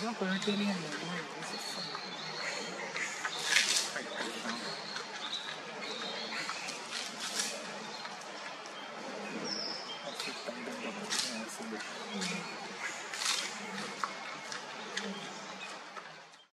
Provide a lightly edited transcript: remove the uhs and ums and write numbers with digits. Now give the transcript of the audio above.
Diba, Herculean Lord. This is so Ang ganda ko.